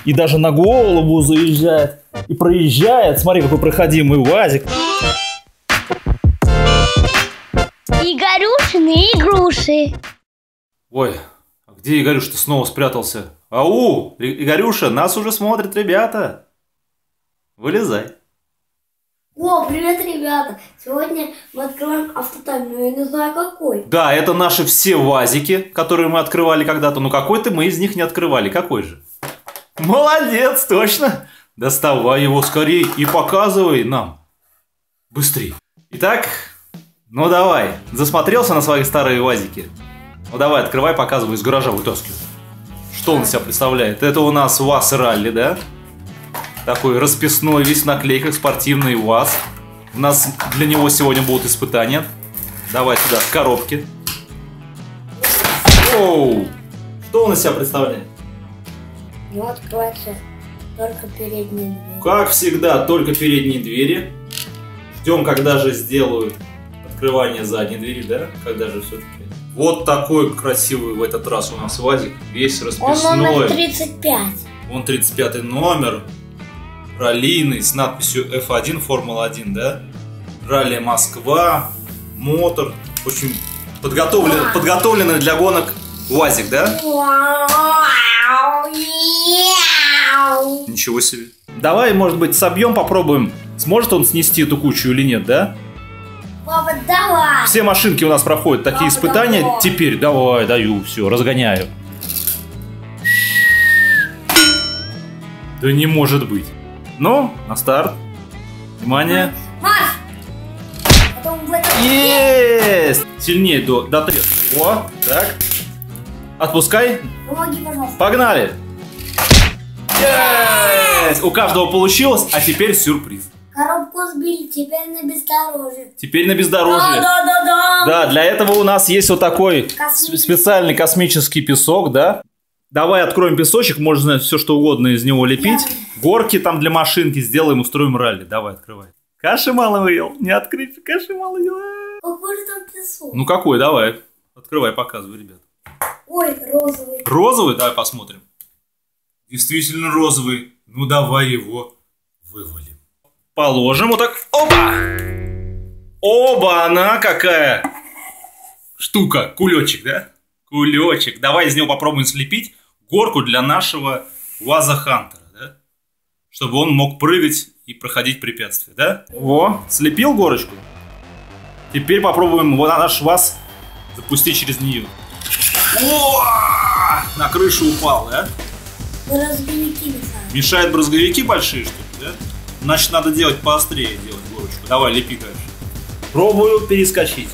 и даже на голову заезжает и проезжает. Смотри, какой проходимый УАЗик. Игорюшины игруши. Ой, а где Игорюша-то снова спрятался? Ау, Игорюша, нас уже смотрят ребята. Вылезай. О, привет, ребята! Сегодня мы открываем автотайм, но я не знаю какой. Да, это наши все УАЗики, которые мы открывали когда-то, но какой-то мы из них не открывали. Какой же? Молодец, точно! Доставай его скорее и показывай нам. Быстрей. Итак, ну давай, засмотрелся на свои старые УАЗики? Ну давай, открывай, показывай, из гаража вытаскивай. Что он из себя представляет? Это у нас УАЗ ралли, да? Такой расписной, весь в наклейках, спортивный УАЗ. У нас для него сегодня будут испытания. Давай сюда, в коробке. Оу! Что он из себя представляет? Ну, открывается только передние двери. Как всегда, только передние двери. Ждем, когда же сделают открывание задней двери, да? Когда же все-таки. Вот такой красивый в этот раз у нас УАЗик. Весь расписной. Он номер 35. Вон 35 номер. Раллийный с надписью F1 Формула-1, да? Ралли Москва, мотор. В общем, подготовленный для гонок УАЗик, да? Ничего себе. Давай, может быть, собьем, попробуем. Сможет он снести эту кучу или нет, да? Папа, давай! Все машинки у нас проходят такие испытания. Давай. Теперь давай, даю, все, разгоняю. Да не может быть. Ну, на старт. Внимание. Марш! Потом в этом... Есть! Сильнее до треска. О, так. Отпускай. Помоги, пожалуйста. Погнали. Есть! У каждого получилось, а теперь сюрприз. Коробку сбили, теперь на бездорожье. Теперь на бездорожье. Да, для этого у нас есть вот такой специальный космический песок, да? Давай откроем песочек, можно все что угодно из него лепить. Горки там для машинки сделаем, устроим ралли. Давай, открывай. Каши мало выел, не открыть, каши мало ел. Какой же там песок? Ну какой, давай. Открывай, показывай, ребят. Ой, розовый. Розовый? Давай посмотрим. Действительно розовый. Ну давай его вывалим. Положим вот так. Опа! Оба, она какая штука. Кулечек, да? Кулечек. Давай из него попробуем слепить горку для нашего УАЗа Хантера, да? Чтобы он мог прыгать и проходить препятствия, да? Во, слепил горочку. Теперь попробуем наш УАЗ запустить через нее. О! На крышу упал, да? Брызговики мешают. Мешают брызговики большие, что ли, да? Значит, надо делать поострее, делать горочку. Давай, лепи дальше. Пробую перескочить.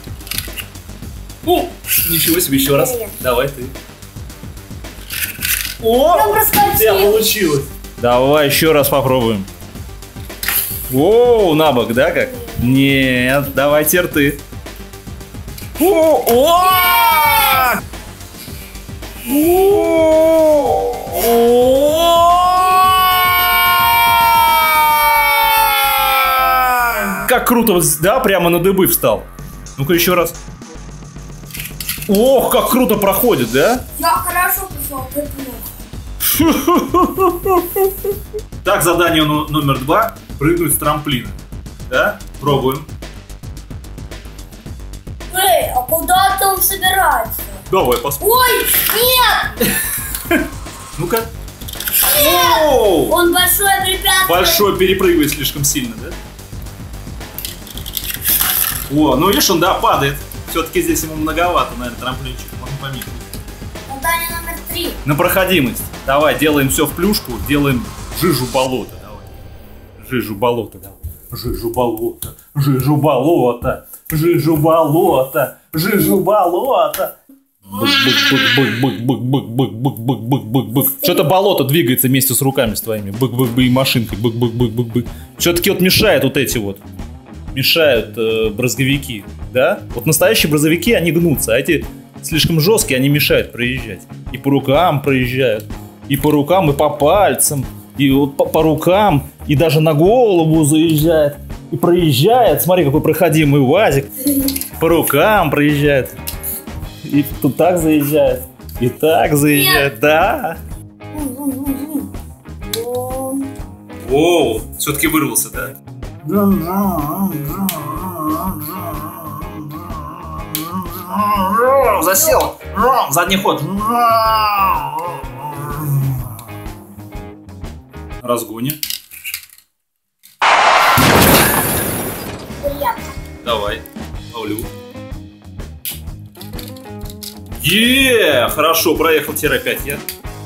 О, ничего себе, еще раз. Давай ты. О, у тебя получилось. Давай еще раз попробуем. О, на бок, да, как? Нет, давай теперь ты. Как круто, да, прямо на дыбы встал. Ну-ка еще раз. Ох, как круто проходит, да? Я хорошо пошел, ты плохо. Так, задание номер 2. Прыгнуть с трамплина. Да? Пробуем. Эй, а куда ты он собирается? Давай посмотрим. Ой, нет! Ну-ка. Нет! Оу! Он большое препятствие. Большой перепрыгивает слишком сильно, да? О, ну видишь, он, да, падает. Все-таки здесь ему многовато, наверное, трамплинчик. Можно поменять. Задание номер 3. На проходимость. Давай, делаем все в плюшку. Делаем жижу болота. Давай. Жижу болота, давай. Жижу болота. Жижу болота. Жижу болота. Жижу болота. Бык-бык-бык-бык-бык-бык-бык-бык-бык-бык-бык. Что-то болото двигается вместе с руками с твоими. Бык-бык-бык и машинкой. Бык-бык-бык-бык-бык. Все-таки вот мешает вот эти вот. Мешают брызговики, да? Вот настоящие брызговики, они гнутся, а эти слишком жесткие, они мешают проезжать. И по рукам проезжают, и по рукам, и по пальцам, и вот по рукам, и даже на голову заезжает, и проезжает. Смотри, какой проходимый УАЗик. По рукам проезжает. И тут так заезжает, и так заезжает, да. О, все-таки вырвался, да? Засел. Задний ход. Разгони. Приятно. Давай. Ловлю. Хорошо, проехал тире-5 я.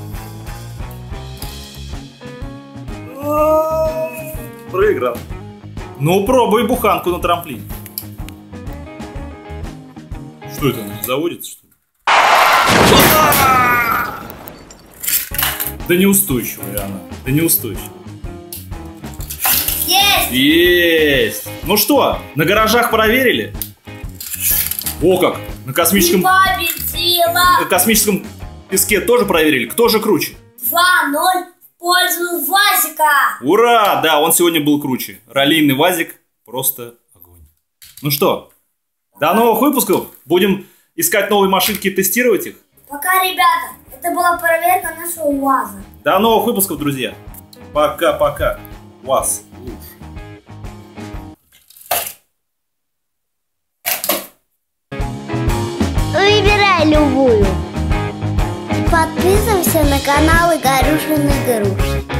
Проиграл. Ну, пробуй буханку на трамплине. Что это, она не заводится, что ли? Да неустойчивая она. Да неустойчивая. Есть! Есть! Ну что, на гаражах проверили? О как! На космическом песке тоже проверили. Кто же круче? 2-0 в пользу ВАЗика. Ура! Да, он сегодня был круче. Раллийный ВАЗик просто огонь. Ну что, до новых выпусков. Будем искать новые машинки и тестировать их. Пока, ребята. Это была проверка нашего УАЗа. До новых выпусков, друзья. Пока-пока. УАЗ лучше. Выбирай любую. Подписывайся на канал Игорюшины Груши.